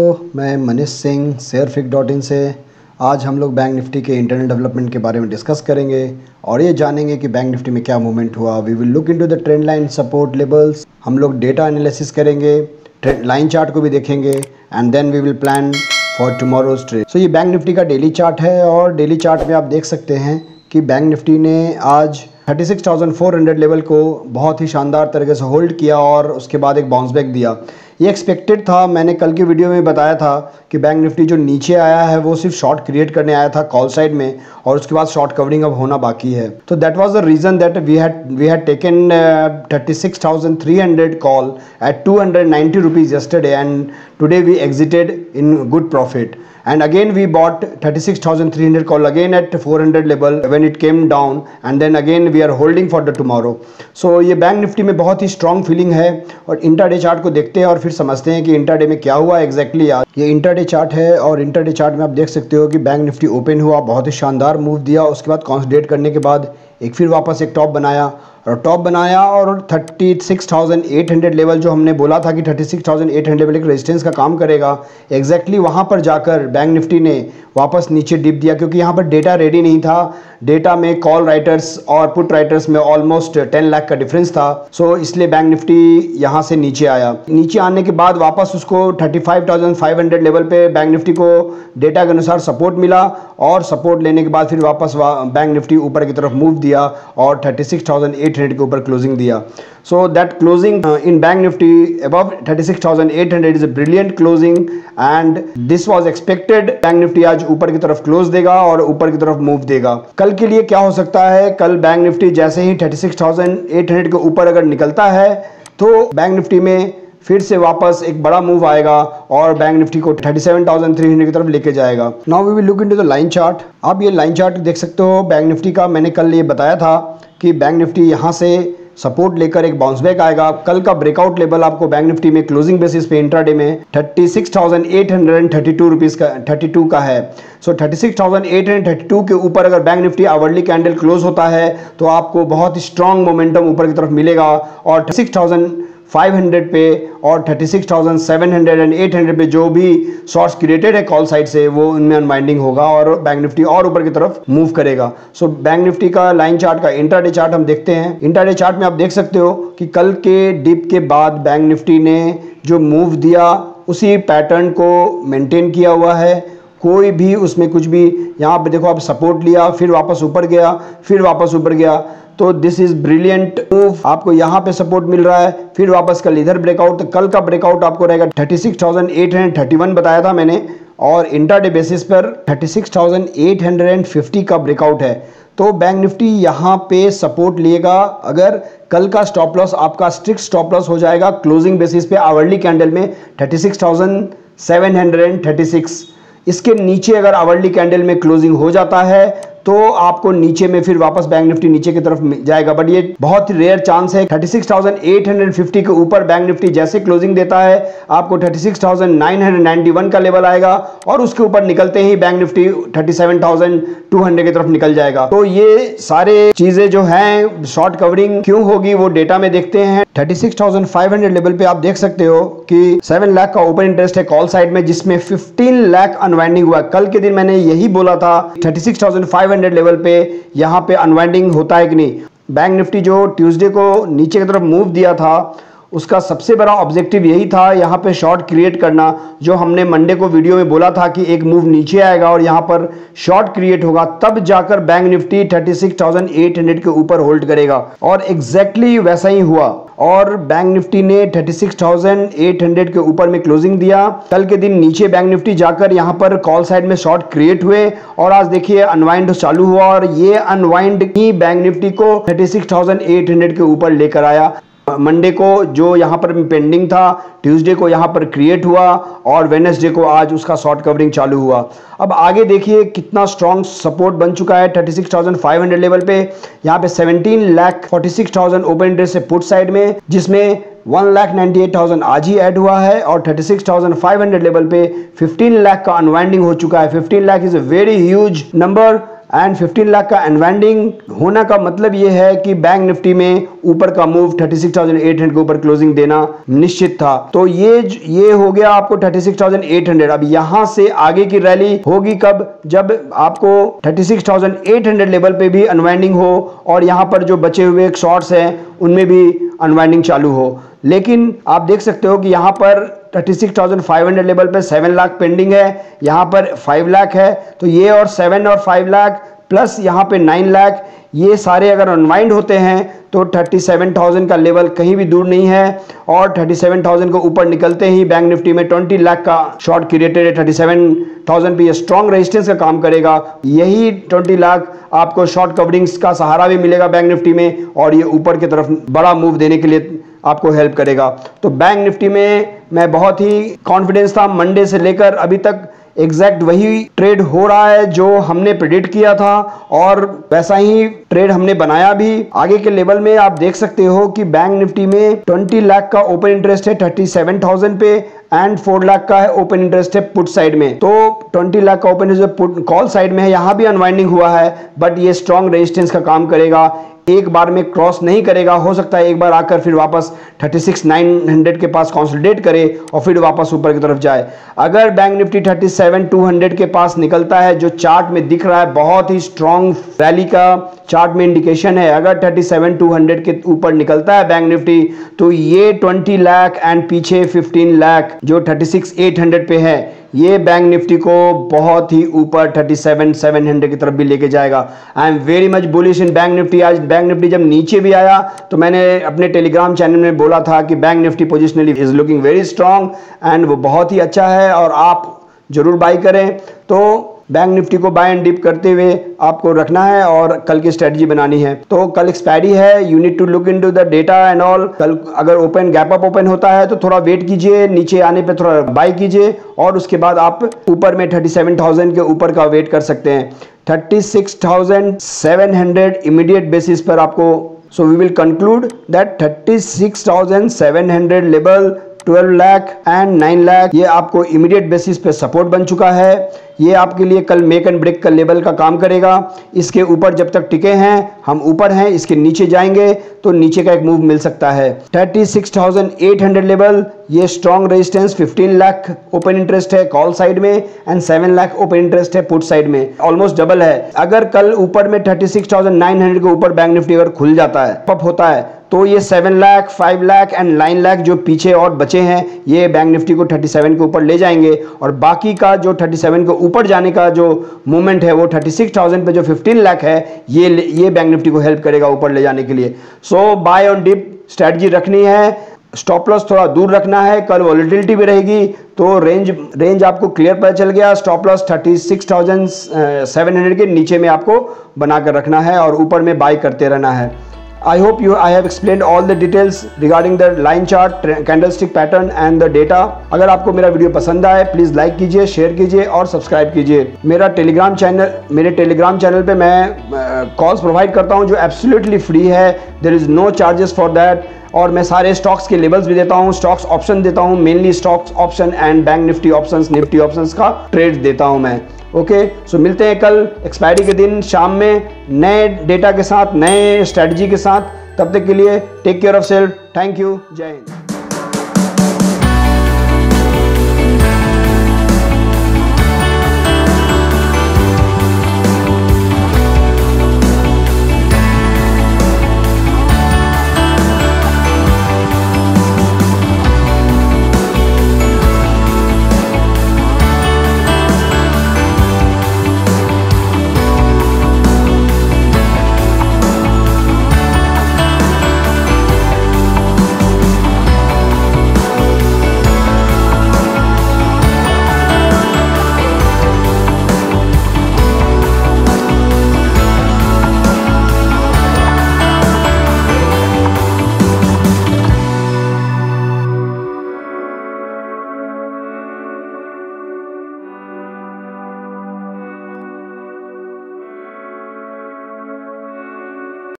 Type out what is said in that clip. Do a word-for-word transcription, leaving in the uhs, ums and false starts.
तो मैं Manish Singh Sharefic dot in से आज हम लोग बैंक निफ्टी के इंटरनल डेवलपमेंट के बारे में डिस्कस करेंगे और ये जानेंगे कि बैंक निफ्टी में क्या मूवमेंट हुआ। We will look into the trend line, support levels, हम लोग डेटा एनालिसिस करेंगे, ट्रेंड लाइन चार्ट को भी देखेंगे and then we will plan for tomorrow's trade. So ये बैंक निफ्टी का डेली चार्ट है और डेली चार्ट में आप देख सकते हैं कि बैंक निफ्टी ने आज thirty six thousand four hundred level को बहुत ही शानदार तरीके से होल्ड किया और उसके बाद एक बाउंस बैक दिया। ये एक्सपेक्टेड था। मैंने कल की वीडियो में बताया था कि बैंक निफ्टी जो नीचे आया है वो सिर्फ शॉर्ट क्रिएट करने आया था कॉल साइड में और उसके बाद शॉर्ट कवरिंग अब होना बाकी है। तो that was the reason that we had we had taken thirty six thousand three hundred call at two hundred ninety rupees yesterday and today we exited in good profit. And again we bought thirty six thousand three hundred call again at four hundred level when it came down and then again we are holding for the tomorrow. So ये bank Nifty में बहुत ही strong feeling है और intraday chart को देखते हैं और फिर समझते हैं कि इंट्राडे में क्या हुआ एग्जैक्टली। आज ये इंट्राडे चार्ट है और इंट्राडे चार्ट में आप देख सकते हो कि बैंक निफ्टी ओपन हुआ, बहुत ही शानदार मूव दिया, उसके बाद कंसोलिडेट करने के बाद एक फिर वापस एक टॉप बनाया और टॉप बनाया और thirty six thousand eight hundred level जो हमने बोला था कि thirty six thousand eight hundred level एक रेजिस्टेंस का काम करेगा, एग्जैक्टली वहाँ पर जाकर बैंक निफ्टी ने वापस नीचे डिप दिया क्योंकि यहाँ पर डेटा रेडी नहीं था। डेटा में कॉल राइटर्स और पुट राइटर्स में ऑलमोस्ट टेन लाख का डिफरेंस था। सो इसलिए बैंक निफ्टी यहाँ से नीचे आया। नीचे आने के बाद वापस उसको thirty five thousand five hundred level पे बैंक निफ्टी को डेटा के अनुसार सपोर्ट मिला और सपोर्ट लेने के बाद फिर वापस बैंक निफ्टी ऊपर की तरफ मूव दिया और thirty six thousand eight hundred के ऊपर क्लोजिंग दिया। So that closing in bank Nifty above thirty six thousand eight hundred is a brilliant closing and this was expected. Bank Nifty आज ऊपर की तरफ क्लोज देगा और ऊपर की तरफ मूव देगा। कल के लिए क्या हो सकता है, कल बैंक निफ्टी जैसे ही thirty six thousand eight hundred के ऊपर अगर निकलता है तो बैंक निफ्टी में फिर से वापस एक बड़ा मूव आएगा और बैंक निफ्टी को thirty seven thousand three hundred की तरफ लेके जाएगा। Now we will look into the line chart. आप ये लाइन चार्ट देख सकते हो बैंक निफ्टी का। मैंने कल ये बताया था कि बैंक निफ्टी यहाँ से सपोर्ट लेकर एक बाउंस बैक आएगा। कल का ब्रेकआउट लेवल आपको बैंक निफ्टी में क्लोजिंग बेसिस पे इंट्राडे में thirty six thousand eight hundred thirty two rupees का थर्टी टू का है। So thirty six thousand eight hundred thirty two के ऊपर अगर bank Nifty hourly candle close होता है तो आपको बहुत ही स्ट्रॉन्ग मोमेंटम ऊपर की तरफ मिलेगा और thirty six thousand five hundred पे और thirty six thousand seven hundred and eight hundred पे जो भी शॉर्ट्स क्रिएटेड है कॉल साइड से वो उनमें अनवाइंडिंग होगा और बैंक निफ्टी और ऊपर की तरफ मूव करेगा। सो बैंक निफ्टी का लाइन चार्ट का इंट्राडे चार्ट हम देखते हैं। इंट्राडे चार्ट में आप देख सकते हो कि कल के डिप के बाद बैंक निफ्टी ने जो मूव दिया उसी पैटर्न को मेंटेन किया हुआ है। कोई भी उसमें कुछ भी, यहाँ पे देखो आप सपोर्ट लिया फिर वापस ऊपर गया फिर वापस ऊपर गया, तो दिस इज ब्रिलियंट मूव। आपको यहाँ पे सपोर्ट मिल रहा है फिर वापस कल इधर ब्रेकआउट। तो कल का ब्रेकआउट आपको रहेगा thirty six thousand eight hundred thirty one बताया था मैंने और इंट्राडे बेसिस पर thirty six thousand eight hundred fifty का ब्रेकआउट है। तो बैंक निफ्टी यहाँ पे सपोर्ट लेगा अगर कल का स्टॉप लॉस आपका स्ट्रिक्ट स्टॉप लॉस हो जाएगा क्लोजिंग बेसिस पे आवरली कैंडल में thirty six thousand seven hundred thirty six. इसके नीचे अगर आवरली कैंडल में क्लोजिंग हो जाता है तो आपको नीचे में फिर वापस बैंक निफ्टी नीचे की तरफ जाएगा, बट ये बहुत ही रेयर चांस है। Thirty six thousand eight hundred fifty के ऊपर बैंक निफ्टी जैसे क्लोजिंग देता है आपको thirty six thousand nine hundred ninety one का लेवल आएगा और उसके ऊपर निकलते ही bank Nifty thirty seven thousand two hundred की तरफ निकल जाएगा। तो ये सारे चीजें जो हैं शॉर्ट कवरिंग क्यों होगी वो डेटा में देखते हैं। Thirty six thousand five hundred level पे आप देख सकते हो कि सेवन लाख का ओपन इंटरेस्ट है कॉल साइड में जिसमें फिफ्टीन लाख अनवाइंडिंग हुआ। कल के दिन मैंने यही बोला था thirty six thousand five hundred level पे यहाँ पे अनवाइंडिंग होता है कि नहीं। बैंक निफ्टी जो ट्यूसडे को नीचे की तरफ मूव दिया था उसका सबसे बड़ा ऑब्जेक्टिव यही था यहाँ पे शॉर्ट क्रिएट करना। जो हमने मंडे को वीडियो में बोला था कि एक मूव नीचे आएगा और यहाँ पर शॉर्ट क्रिएट होगा तब जाकर bank Nifty thirty six thousand eight hundred के ऊपर होल्ड करेगा और एग्जैक्टली वैसा ही हुआ और बैंक निफ्टी ने thirty six thousand eight hundred के ऊपर में क्लोजिंग दिया। कल के दिन नीचे बैंक निफ्टी जाकर यहाँ पर कॉल साइड में शॉर्ट क्रिएट हुए और आज देखिए अनवाइंड चालू हुआ और ये अनवाइंड ही बैंक निफ्टी को thirty six thousand eight hundred के ऊपर लेकर आया। मंडे को जो यहाँ पर पेंडिंग था ट्यूसडे को यहाँ पर क्रिएट हुआ और वेडनेसडे को आज उसका शॉर्ट कवरिंग चालू हुआ। अब आगे देखिए कितना स्ट्रॉन्ग सपोर्ट बन चुका है thirty six thousand five hundred level पे। यहाँ पे seventeen lakh forty six thousand open interest है पुट साइड में जिसमें one lakh ninety eight thousand आज ही ऐड हुआ है और thirty six thousand five hundred level पे फिफ्टीन लाख का अनवाइंडिंग हो चुका है। Fifteen lakh is a very huge number and fifteen lakh का अनवाइंडिंग होना का मतलब ये है कि बैंक निफ्टी में ऊपर का move thirty six thousand eight hundred के ऊपर क्लोजिंग देना निश्चित था। तो ये ये हो गया आपको thirty six thousand eight hundred. अब यहां से आगे की रैली होगी कब? जब आपको thirty six thousand eight hundred level पे भी अनवाइंडिंग हो और यहां पर जो बचे हुए शॉर्ट्स हैं उनमें भी अनवाइंडिंग चालू हो। लेकिन आप देख सकते हो कि यहां पर thirty six thousand five hundred level पे सेवन लाख पेंडिंग है, यहां पर फाइव लाख है। तो ये और सेवन और फाइव लाख प्लस यहां पे नाइन लाख, ये सारे अगर अनवाइंड होते हैं तो थर्टी सेवन थाउजेंड का लेवल कहीं भी दूर नहीं है। और थर्टी सेवन थाउजेंड को ऊपर निकलते ही बैंक निफ्टी में ट्वेंटी लाख का शॉर्ट क्रिएटेड है। थर्टी सेवन थाउजेंड पे ये स्ट्रॉन्ग रेजिस्टेंस का काम करेगा। यही ट्वेंटी लाख आपको शॉर्ट कवरिंग्स का सहारा भी मिलेगा बैंक निफ्टी में और ये ऊपर की तरफ बड़ा मूव देने के लिए आपको हेल्प करेगा। तो बैंक निफ्टी में मैं बहुत ही कॉन्फिडेंस था। मंडे से लेकर अभी तक एग्जैक्ट वही ट्रेड हो रहा है जो हमने प्रेडिक्ट किया था और वैसा ही ट्रेड हमने बनाया भी। आगे के लेवल में आप देख सकते हो कि बैंक निफ्टी में ट्वेंटी लाख का ओपन इंटरेस्ट है थर्टी सेवन थाउजेंड पे एंड फोर लाख का है ओपन इंटरेस्ट है पुट साइड में। तो ट्वेंटी लाख का open interest put call side में है, यहां भी अनवाइंडिंग हुआ है बट ये स्ट्रॉन्ग रेजिस्टेंस का काम करेगा। एक बार में क्रॉस नहीं करेगा, हो सकता है एक बार आकर फिर वापस थर्टी सिक्स नाइन हंड्रेड के पास कंसोलिडेट करे और फिर वापस ऊपर की तरफ जाए। अगर bank Nifty thirty seven two hundred के पास निकलता है, जो चार्ट में दिख रहा है बहुत ही स्ट्रॉन्ग रैली का चार्ट में इंडिकेशन है, अगर थर्टी सेवन टू हंड्रेड के ऊपर निकलता है बैंक निफ्टी तो ये ट्वेंटी लाख एंड पीछे फिफ्टीन लाख जो थर्टी सिक्स एट हंड्रेड पे है ये बैंक निफ्टी को बहुत ही ऊपर थर्टी सेवन सेवन हंड्रेड की तरफ भी लेके जाएगा। I am very much bullish in bank Nifty. आज बैंक निफ्टी जब नीचे भी आया तो मैंने अपने टेलीग्राम चैनल में बोला था कि bank Nifty positionally is looking very strong and वो बहुत ही अच्छा है और आप जरूर बाई करें। तो बैंक निफ्टी को बाय एंड डिप करते हुए आपको रखना है और कल की स्ट्रेटजी बनानी है। तो कल एक्सपायरी है, you need to look into the data and all. कल अगर ओपन गैप अप ओपन होता है तो थोड़ा वेट कीजिए, नीचे आने पे थोड़ा बाय कीजिए और उसके बाद आप ऊपर में थर्टी सेवन थाउजेंड के ऊपर का वेट कर सकते हैं। Thirty six thousand seven hundred immediate basis पर आपको, so we will conclude that thirty six thousand seven hundred level twelve lakh and nine lakh ये आपको इमीडिएट बेसिस पे सपोर्ट बन चुका है। ये आपके लिए कल मेक एंड ब्रेक का लेवल का काम करेगा। इसके ऊपर जब तक टिके हैं हम ऊपर हैं, इसके नीचे जाएंगे तो नीचे का एक मूव मिल सकता है। Thirty six thousand eight hundred level ये strong resistance, fifteen lakh open interest है कॉल साइड में and seven lakh open interest है पुट साइड में, ऑलमोस्ट डबल है। अगर कल ऊपर में thirty six thousand nine hundred के ऊपर बैंक निफ्टी अगर खुल जाता है, पप होता है, तो ये seven lakh five lakh and nine lakh जो पीछे और बचे हैं ये बैंक निफ्टी को थर्टी सेवन के ऊपर ले जाएंगे और बाकी का जो थर्टी सेवन के ऊपर जाने का जो मूवमेंट है वो थर्टी सिक्स थाउजेंड पे जो फिफ्टीन लाख है ये ये बैंक निफ्टी को हेल्प करेगा ऊपर ले जाने के लिए। So buy on dip strategy रखनी है, स्टॉप लॉस थोड़ा दूर रखना है। कल वॉलेटिलिटी भी रहेगी तो रेंज रेंज आपको क्लियर पता चल गया। Stop loss thirty six thousand seven hundred के नीचे में आपको बनाकर रखना है और ऊपर में बाय करते रहना है। I hope you I have explained all the details regarding the line chart, candlestick pattern and the data। अगर आपको मेरा वीडियो पसंद आए प्लीज़ लाइक कीजिए, शेयर कीजिए और सब्सक्राइब कीजिए। मेरा टेलीग्राम चैनल मेरे टेलीग्राम चैनल पे मैं कॉल्स प्रोवाइड करता हूँ जो एब्सोल्युटली फ्री है, there is no charges for that. और मैं सारे स्टॉक्स के लेवल्स भी देता हूँ, स्टॉक्स ऑप्शन देता हूँ, mainly stocks option and Bank Nifty options Nifty options का ट्रेड देता हूँ मैं। ओके, सो मिलते हैं कल एक्सपायरी के दिन शाम में नए डेटा के साथ, नए स्ट्रेटजी के साथ। तब तक के लिए take care of self. Thank you, जय हिंद।